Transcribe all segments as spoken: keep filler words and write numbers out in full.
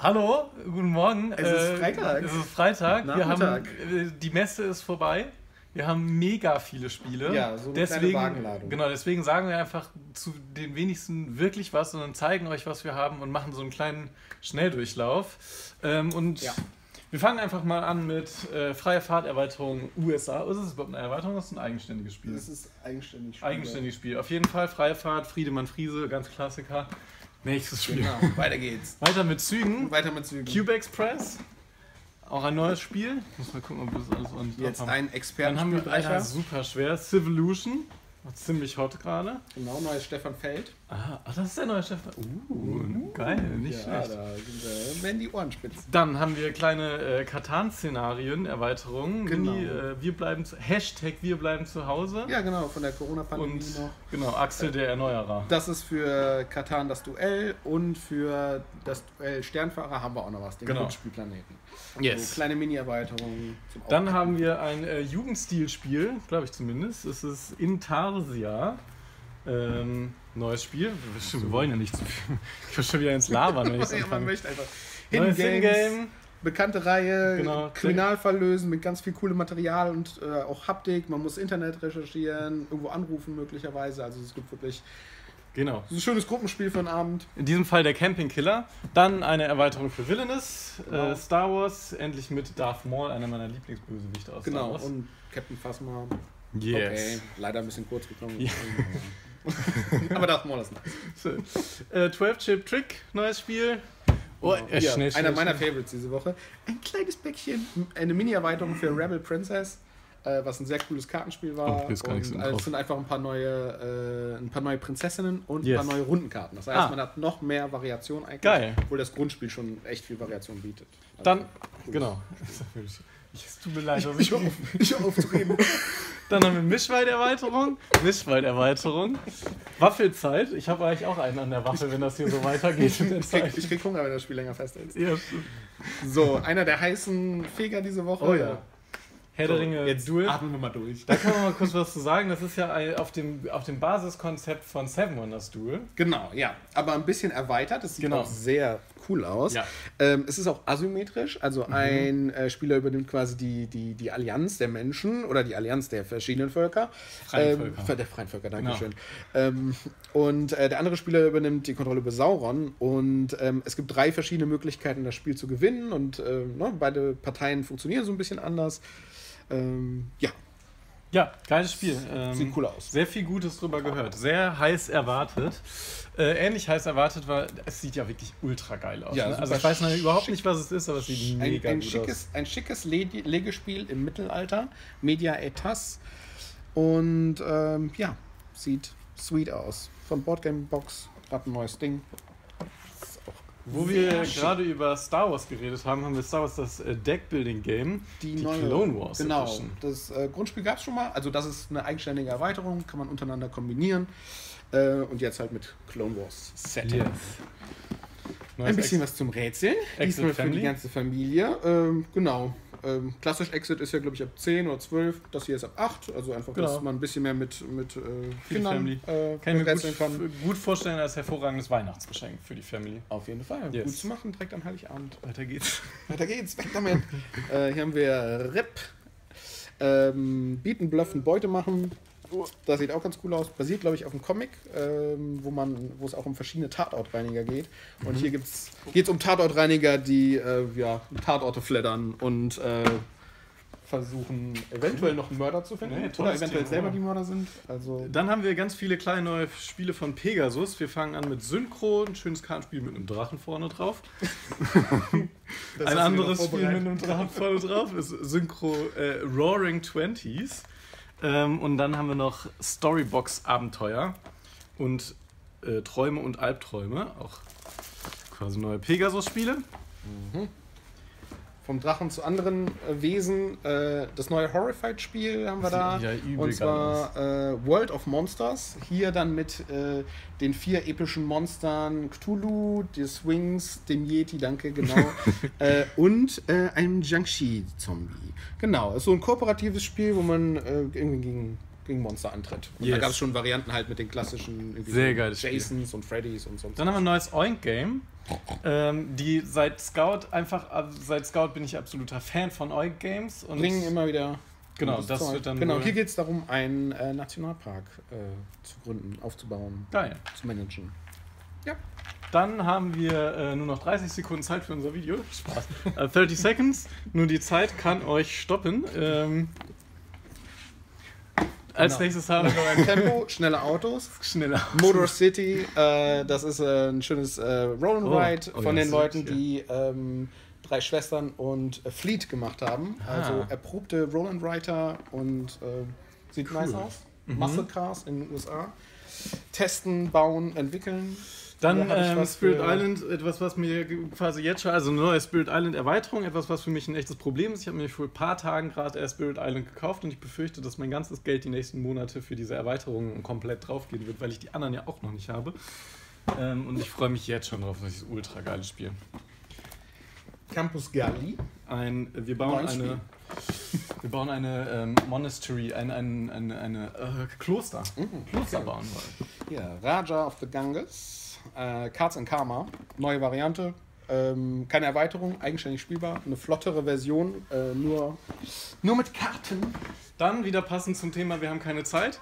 Hallo, guten Morgen. Es ist Freitag. Äh, es ist Freitag. Wir haben, Nachmittag. äh, die Messe ist vorbei. Wir haben mega viele Spiele. Ja, so eine deswegen, kleine Wagenladung. Genau, deswegen sagen wir einfach zu den wenigsten wirklich was, sondern zeigen euch, was wir haben und machen so einen kleinen Schnelldurchlauf. Ähm, und Ja. wir fangen einfach mal an mit äh, Freie Fahrterweiterung U S A. Ist es überhaupt eine Erweiterung? Das ist ein eigenständiges Spiel. Das ist eigenständig. Spiel. Eigenständiges Spiel. Auf jeden Fall Freie Fahrt, Friedemann Friese, ganz Klassiker. Nächstes Spiel. Genau, weiter geht's. Weiter mit Zügen. Weiter mit Zügen. Cube Express. Auch ein neues Spiel. Muss mal gucken, ob wir das alles ordentlich Jetzt drauf haben. ein Dann haben Expertenspiel. wir Alter, super schwer. Civolution. Ziemlich hot gerade. Genau, neues Stefan Feld. Ah, ach, das ist der neue Chef. Uh, geil, nicht ja, schlecht. da sind, äh, werden die Ohren spitz. Dann haben wir kleine äh, Katan-Szenarien, Erweiterungen. Genau. Mini, äh, wir bleiben zu, Hashtag wir bleiben zu Hause. Ja, genau, von der Corona-Pandemie Und noch. genau, Axel der Erneuerer. Das ist für Katan das Duell und für das Duell Sternfahrer haben wir auch noch was, den Genau. Grundspielplaneten. Yes. So kleine Mini-Erweiterungen. zum Dann Aufpacken. haben wir ein äh, Jugendstilspiel, glaube ich zumindest. Es ist Intarsia. Ähm, neues Spiel. Wir, wir wollen ja nicht zu viel. Ich will schon wieder ins Labern, wenn ich Ja, man anfange. möchte einfach Neues Hidden Games, Ingame. bekannte Reihe, Genau. Kriminalfall lösen mit ganz viel coolem Material und äh, auch Haptik. Man muss Internet recherchieren, irgendwo anrufen möglicherweise. Also es gibt wirklich Genau. so ein schönes Gruppenspiel für einen Abend. In diesem Fall der Campingkiller. Dann eine Erweiterung für Villainous. Genau. Äh, Star Wars, endlich mit Darth Maul, einer meiner Lieblingsbösewichte aus Star Genau, Wars. und Captain Phasma. Yes. Okay, leider ein bisschen kurz gekommen. Ja. Aber Darth Maul ist nice. So. Äh, zwölf Chip Trick, neues Spiel. Oh, Genau. äh, Hier, schnell, schnell, einer meiner schnell. Favorites diese Woche. Ein kleines Päckchen, eine Mini-Erweiterung für Rebel Princess, äh, was ein sehr cooles Kartenspiel war. Oh, ich weiß gar nicht so und drauf. es sind einfach ein paar neue, äh, ein paar neue Prinzessinnen und Yes. ein paar neue Rundenkarten. Das heißt, Ah. man hat noch mehr Variation eigentlich, Geil. obwohl das Grundspiel schon echt viel Variation bietet. Also, Dann, cool. genau. Ich, es tut mir leid, dass Ich ich höre auf, ich hör auf zu reden. Dann haben wir Mischwald-Erweiterung. Mischwald-Erweiterung. Waffelzeit. Ich habe eigentlich auch einen an der Waffe, wenn das hier so weitergeht mit der Ich krieg, Zeit. ich krieg Hunger, wenn das Spiel länger festhält. Ja. So, einer der heißen Feger diese Woche. Oh ja. Herr der Ringe Jetzt Duel. atmen wir mal durch. Da kann man mal kurz was zu sagen. Das ist ja ein- auf dem, auf dem Basiskonzept von Seven Wonders Duel. Genau, ja. Aber ein bisschen erweitert. Das sieht Genau. auch sehr cool aus. Ja. Ähm, es ist auch asymmetrisch. Also ein äh, Spieler übernimmt quasi die, die, die Allianz der Menschen oder die Allianz der verschiedenen Völker. Freien ähm, Völker. Der freien Völker, danke schön. Ähm, und äh, der andere Spieler übernimmt die Kontrolle über Sauron. Und ähm, es gibt drei verschiedene Möglichkeiten, das Spiel zu gewinnen. Und äh, ne, beide Parteien funktionieren so ein bisschen anders. Ähm, ja, Ja, geiles Spiel. Ähm, sieht cool aus. Sehr viel Gutes drüber gehört. Sehr heiß erwartet. Äh, ähnlich heiß erwartet, weil es sieht ja wirklich ultra geil aus. Ja, Ne? Also super ich weiß noch schick. überhaupt nicht, was es ist, aber es sieht Ein, mega ein, gut schickes, ein schickes Legi- Legespiel im Mittelalter, Media Etas. Und ähm, ja, sieht sweet aus. Von Boardgame Box, gerade ein neues Ding. Ist auch aus. Wo sehr wir schick. gerade über Star Wars geredet haben, haben wir Star Wars das äh, Deckbuilding-Game, die, Clone Wars Genau, Edition. das äh, Grundspiel gab es schon mal. Also das ist eine eigenständige Erweiterung, kann man untereinander kombinieren. Äh, und jetzt halt mit Clone Wars Setting. Yes. Ein Neues bisschen was zum Rätseln. Exit Diesmal für Family. die ganze Familie. Ähm, genau. Ähm, klassisch Exit ist ja, glaube ich, ab zehn oder zwölf. Das hier ist ab acht. Also einfach, Genau. dass man ein bisschen mehr mit, mit äh, die Kindern Family. äh, Kann ich mir rätseln gut, kann. gut vorstellen als hervorragendes Weihnachtsgeschenk für die Family. Auf jeden Fall. Yes. Gut zu machen, direkt am Heiligabend. Weiter geht's. Weiter geht's, weg damit. äh, hier haben wir R I P. Ähm, Bieten, Bluffen, Beute machen. Das sieht auch ganz cool aus. Basiert, glaube ich, auf einem Comic, ähm, wo man, wo es auch um verschiedene Tatortreiniger geht. Und Mhm. hier geht es um Tatortreiniger, die äh, ja, Tatorte flattern und äh, versuchen, eventuell noch einen Mörder zu finden. Nee, oder tolles eventuell Thema. selber die Mörder sind. Also Dann haben wir ganz viele kleine neue Spiele von Pegasus. Wir fangen an mit Synchro, ein schönes Kartenspiel mit einem Drachen vorne drauf. das Ein hast du anderes mir noch Spiel mit vorbereitet. einem Drachen vorne drauf ist Synchro äh, Roaring Twenties. Ähm, und dann haben wir noch Storybox Abenteuer und äh, Träume und Albträume. Auch quasi neue Pegasus-Spiele. Vom Drachen zu anderen äh, Wesen. Äh, das neue Horrified-Spiel haben wir da. Ja, übel und geil zwar äh, World of Monsters. Hier dann mit äh, den vier epischen Monstern Cthulhu, die Swings, dem Yeti, danke, genau. äh, und äh, einem Jiangshi-Zombie. Genau, ist so ein kooperatives Spiel, wo man äh, irgendwie gegen, gegen Monster antritt. Und Yes. da gab es schon Varianten halt mit den klassischen irgendwie Sehr so geiles Spiel. Jasons und Freddys und so. Dann haben wir ein neues Oink-Game. ähm, die seit Scout einfach, also seit Scout bin ich absoluter Fan von Eugen Games. Und Bringen immer wieder. genau, das Zeug. wird dann. Genau, wohl- hier geht es darum, einen äh, Nationalpark äh, zu gründen, aufzubauen, Geil. zu managen. Ja. Dann haben wir äh, nur noch dreißig Sekunden Zeit für unser Video. Spaß. Äh, dreißig Seconds. Nur die Zeit kann euch stoppen. Ähm, als Genau. nächstes haben wir Ein Tempo, schnelle Autos. schneller. Motor City, äh, das ist äh, ein schönes äh, Roll and Oh, Ride oh von ja, den das Leuten, ist hier. die ähm, drei Schwestern und äh, Fleet gemacht haben. Ah. Also erprobte Roll and Rider und äh, sieht Cool. nice aus. Mhm. Muscle Cars in den U S A. Testen, bauen, entwickeln. Dann Hier hab ich ähm, was Spirit für- Island, etwas, was mir quasi jetzt schon, also eine neue Spirit Island Erweiterung, etwas, was für mich ein echtes Problem ist. Ich habe mir vor ein paar Tagen gerade erst Spirit Island gekauft und ich befürchte, dass mein ganzes Geld die nächsten Monate für diese Erweiterung komplett draufgehen wird, weil ich die anderen ja auch noch nicht habe. Ähm, und ich freue mich jetzt schon drauf, dass ich das ultra geiles Spiel. Campus Gali. Ein, wir bauen Neues eine, wir bauen eine ähm, Monastery, ein, ein, eine, eine äh, Kloster, Mhm. Kloster Okay. bauen wollen. Hier, Raja of the Ganges. Äh, Cards and Karma. Neue Variante. Ähm, keine Erweiterung, eigenständig spielbar. Eine flottere Version, äh, nur, nur mit Karten. Dann wieder passend zum Thema, wir haben keine Zeit.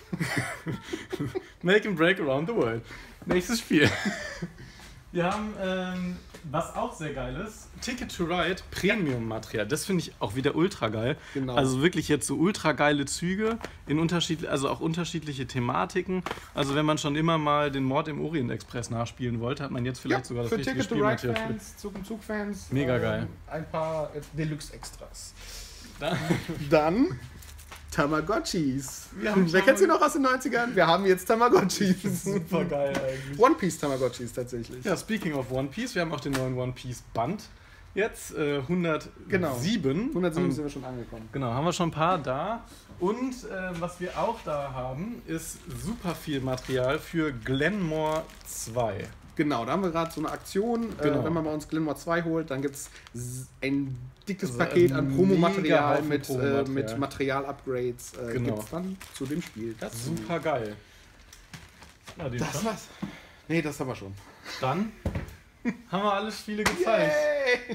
Make and Break Around the World. Nächstes Spiel. Wir haben, ähm, was auch sehr geil ist, Ticket to Ride Premium-Material. Das finde ich auch wieder ultra geil. Genau. Also wirklich jetzt so ultra geile Züge, in unterschied also auch unterschiedliche Thematiken. Also wenn man schon immer mal den Mord im Orient Express nachspielen wollte, hat man jetzt vielleicht sogar das für richtige Ticket to Ride Spielmaterial. für- Fans, Zug um Zug Fans. Mega geil. Ein paar äh, Deluxe-Extras. Dann- Dann Tamagotchis. Wir haben Wer kennt sie noch aus den neunzigern? Wir haben jetzt Tamagotchis. Super geil eigentlich. One Piece Tamagotchis tatsächlich. Ja, speaking of One Piece, wir haben auch den neuen One Piece Band. Jetzt äh, hundertsieben. Genau. hundertsieben Ähm, sind wir schon angekommen. Genau, haben wir schon ein paar da. Und äh, was wir auch da haben, ist super viel Material für Glenmore zwei. Genau, da haben wir gerade so eine Aktion. Genau. Äh, wenn man bei uns Glenmore zwei holt, dann gibt es ein dickes Also Paket ein an mega Promomaterial Haufen mit, äh, Promomaterial. mit Material-Upgrades. Äh, Genau. Gibt es dann zu dem Spiel. Das Super geil. Ja, den Das schon. war's. Nee, das haben wir schon. Dann haben wir alle Spiele gezeigt. Yay!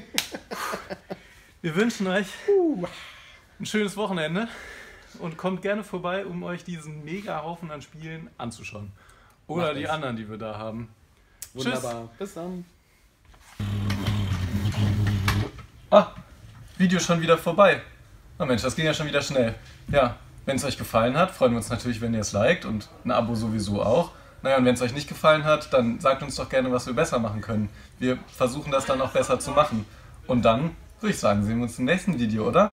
Wir wünschen euch Uh. ein schönes Wochenende und kommt gerne vorbei, um euch diesen mega Haufen an Spielen anzuschauen. Oder Macht die es. anderen, die wir da haben. Wunderbar. Bis dann. Ah, Video schon wieder vorbei. Oh Mensch, das ging ja schon wieder schnell. Ja, wenn es euch gefallen hat, freuen wir uns natürlich, wenn ihr es liked und ein Abo sowieso auch. Naja, und wenn es euch nicht gefallen hat, dann sagt uns doch gerne, was wir besser machen können. Wir versuchen das dann auch besser zu machen. Und dann würde ich sagen, sehen wir uns im nächsten Video, oder?